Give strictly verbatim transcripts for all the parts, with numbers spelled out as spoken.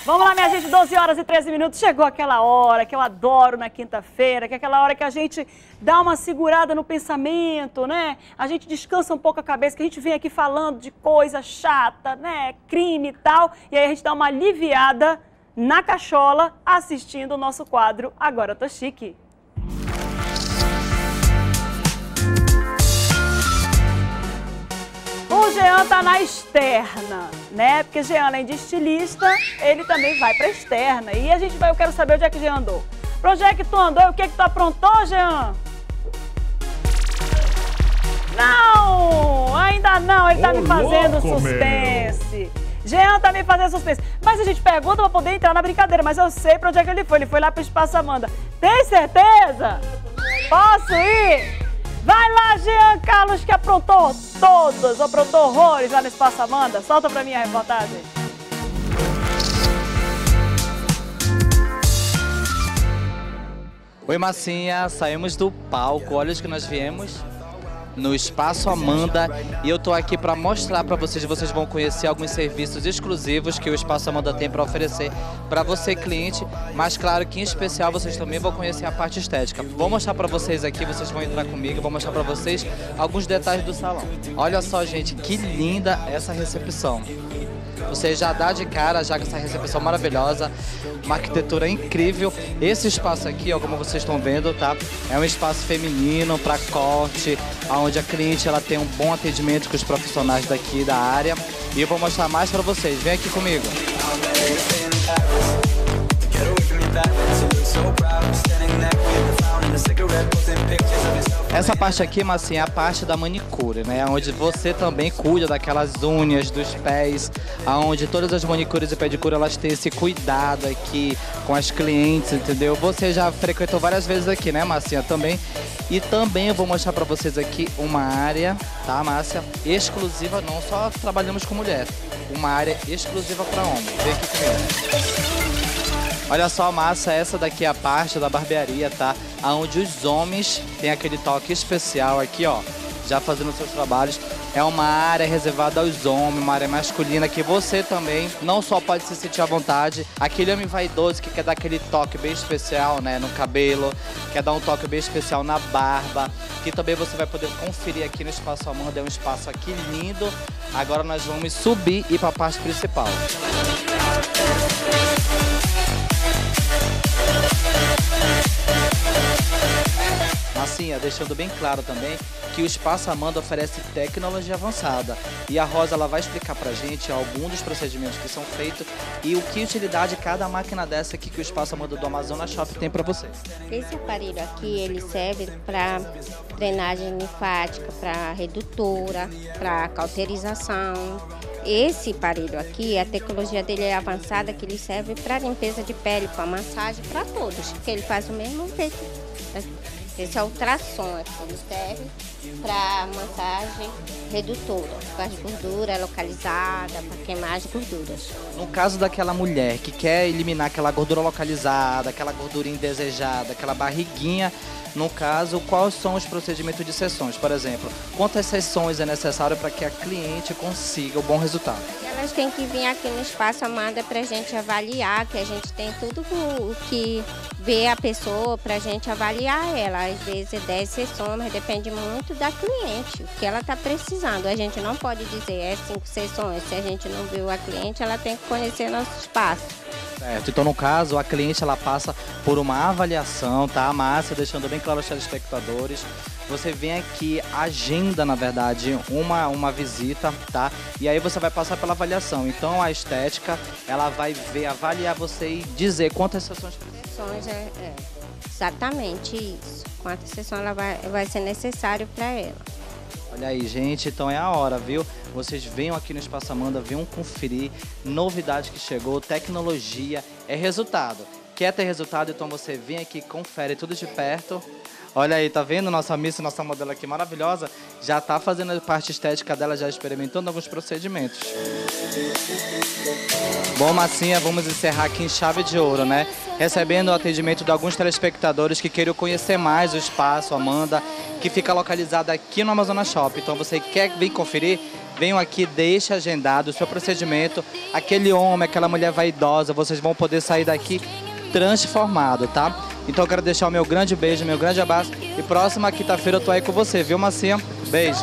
Vamos lá, minha gente, doze horas e treze minutos, chegou aquela hora que eu adoro na quinta-feira, que é aquela hora que a gente dá uma segurada no pensamento, né? A gente descansa um pouco a cabeça, que a gente vem aqui falando de coisa chata, né? Crime e tal, e aí a gente dá uma aliviada na cachola assistindo o nosso quadro Agora Tô Chique. O Jean tá na externa, né? Porque Jean, além de estilista, ele também vai pra externa. E a gente vai, eu quero saber onde é que o Jean andou. Pra onde é que tu andou e o que é que tu aprontou, Jean? Não! Ainda não, ele tá me fazendo suspense. Jean tá me fazendo suspense. Mas a gente pergunta pra poder entrar na brincadeira, mas eu sei pra onde é que ele foi. Ele foi lá pro Espaço Amanda. Tem certeza? Posso ir? Vai lá, Jean Carlos, que aprontou todos, aprontou horrores lá no Espaço Amanda. Solta pra mim a reportagem. Oi, Massinha, saímos do palco, olha os que nós viemos no Espaço Amanda e eu tô aqui para mostrar para vocês, vocês vão conhecer alguns serviços exclusivos que o Espaço Amanda tem para oferecer para você, cliente, mas claro que em especial vocês também vão conhecer a parte estética. Vou mostrar para vocês aqui, vocês vão entrar comigo, vou mostrar para vocês alguns detalhes do salão. Olha só, gente, que linda essa recepção. Você já dá de cara já com essa recepção maravilhosa, uma arquitetura incrível. Esse espaço aqui, ó, como vocês estão vendo, tá? É um espaço feminino para corte, onde a cliente ela tem um bom atendimento com os profissionais daqui da área. E eu vou mostrar mais para vocês. Vem aqui comigo. Essa parte aqui, Massinha, é a parte da manicure, né? Onde você também cuida daquelas unhas dos pés, onde todas as manicures e pedicure elas têm esse cuidado aqui com as clientes, entendeu? Você já frequentou várias vezes aqui, né, Massinha? Também. E também eu vou mostrar pra vocês aqui uma área, tá, Márcia? Exclusiva, não só trabalhamos com mulher, uma área exclusiva para homem. Vem aqui comigo. Olha só, Márcia, essa daqui é a parte da barbearia, tá? Onde os homens têm aquele toque especial aqui, ó, já fazendo seus trabalhos. É uma área reservada aos homens, uma área masculina que você também não só pode se sentir à vontade. Aquele homem vaidoso que quer dar aquele toque bem especial, né, no cabelo, quer dar um toque bem especial na barba, que também você vai poder conferir aqui no Espaço Amanda. É um espaço aqui lindo. Agora nós vamos subir e ir para a parte principal. Massinha, deixando bem claro também que o Espaço Amanda oferece tecnologia avançada e a Rosa ela vai explicar pra gente alguns dos procedimentos que são feitos e o que utilidade cada máquina dessa aqui que o Espaço Amanda do Amazonas Shop tem para vocês. Esse aparelho aqui ele serve para drenagem linfática, para redutora, para cauterização. Esse aparelho aqui, a tecnologia dele é avançada, que ele serve para limpeza de pele, para massagem, para todos, porque ele faz o mesmo efeito. Esse é o ultrassom aqui, ele serve para massagem redutora, para gordura localizada, para queimar as gorduras. No caso daquela mulher que quer eliminar aquela gordura localizada, aquela gordura indesejada, aquela barriguinha, no caso, quais são os procedimentos de sessões? Por exemplo, quantas sessões é necessário para que a cliente consiga o bom resultado? Elas têm que vir aqui no Espaço Amanda para a gente avaliar, que a gente tem tudo o que vê a pessoa para a gente avaliar ela. Às vezes é dez sessões, mas depende muito da cliente, o que ela está precisando. A gente não pode dizer é cinco sessões, se a gente não viu a cliente, ela tem que conhecer nosso espaço. Certo, então no caso a cliente ela passa por uma avaliação, tá, Márcia, deixando bem claro aos telespectadores. Você vem aqui, agenda na verdade uma, uma visita, tá? E aí você vai passar pela avaliação. Então a estética ela vai ver, avaliar você e dizer quantas sessões precisa. É, é, exatamente isso. Quantas sessões ela vai, vai ser necessário para ela. Olha aí, gente, então é a hora, viu? Vocês venham aqui no Espaço Amanda, venham conferir novidade que chegou, tecnologia, é resultado. Quer ter resultado? Então você vem aqui, confere tudo de perto. Olha aí, tá vendo? Nossa Miss, nossa modelo aqui maravilhosa, já tá fazendo a parte estética dela, já experimentando alguns procedimentos. Bom, Massinha, vamos encerrar aqui em chave de ouro, né? Recebendo o atendimento de alguns telespectadores que queiram conhecer mais o Espaço Amanda, que fica localizado aqui no Amazonas Shop. Então você quer vir conferir? venham aqui, deixe agendado o seu procedimento. Aquele homem, aquela mulher vaidosa, vocês vão poder sair daqui transformado, tá? Então eu quero deixar o meu grande beijo, meu grande abraço. E próxima quinta-feira eu tô aí com você, viu, Massinha? Beijo.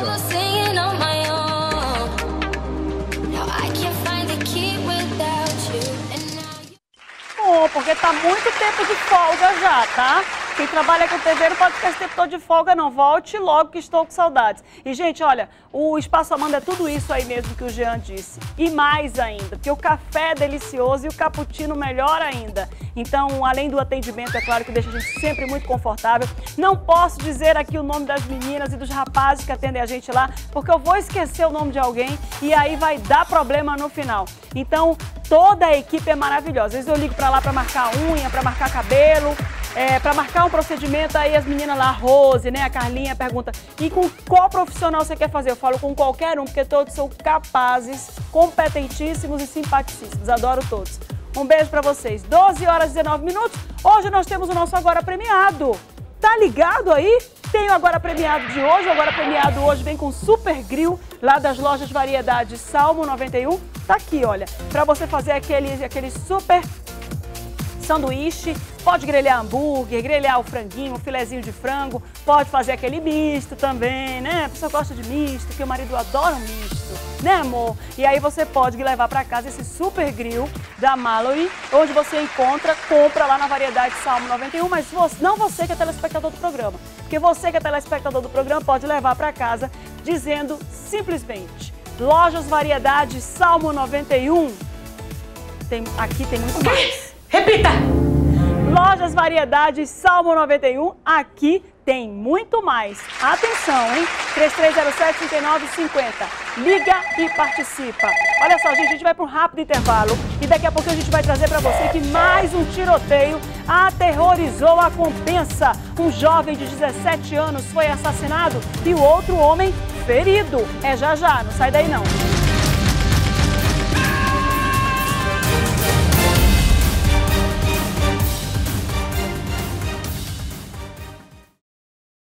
Oh, porque tá muito tempo de folga já, tá? Quem trabalha com T V não pode ficar esse tempo todo de folga, não. Volte logo que estou com saudades. E, gente, olha, o Espaço Amanda é tudo isso aí mesmo que o Jean disse. E mais ainda, porque o café é delicioso e o cappuccino melhor ainda. Então, além do atendimento, é claro que deixa a gente sempre muito confortável. Não posso dizer aqui o nome das meninas e dos rapazes que atendem a gente lá, porque eu vou esquecer o nome de alguém e aí vai dar problema no final. Então, toda a equipe é maravilhosa. Às vezes eu ligo pra lá pra marcar unha, pra marcar cabelo, é, pra marcar um procedimento, aí as meninas lá, a Rose, né, a Carlinha, pergunta, e com qual profissional você quer fazer? Eu falo com qualquer um, porque todos são capazes, competentíssimos e simpaticíssimos. Adoro todos. Um beijo pra vocês. doze horas e dezenove minutos. Hoje nós temos o nosso Agora Premiado. Tá ligado aí? Tem o Agora Premiado de hoje. O Agora Premiado hoje vem com Super Grill, lá das lojas Variedades Salmo noventa e um. Tá aqui, olha, pra você fazer aquele, aquele super sanduíche. Pode grelhar hambúrguer, grelhar o franguinho, o filezinho de frango. Pode fazer aquele misto também, né? A pessoa gosta de misto, porque o marido adora um misto, né, amor? E aí você pode levar para casa esse Super Grill da Mallory, onde você encontra, compra lá na Variedade Salmo noventa e um, mas você, não você que é telespectador do programa, porque você que é telespectador do programa pode levar para casa dizendo simplesmente: Lojas Variedade Salmo noventa e um. Tem, aqui tem muito mais. Repita! Lojas Variedades Salmo noventa e um, aqui tem muito mais. Atenção, hein? três três zero sete, trinta e nove cinquenta. Liga e participa. Olha só, gente, a gente vai para um rápido intervalo e daqui a pouco a gente vai trazer para você que mais um tiroteio aterrorizou a Compensa. Um jovem de dezessete anos foi assassinado e o outro homem ferido. É já já, não sai daí não.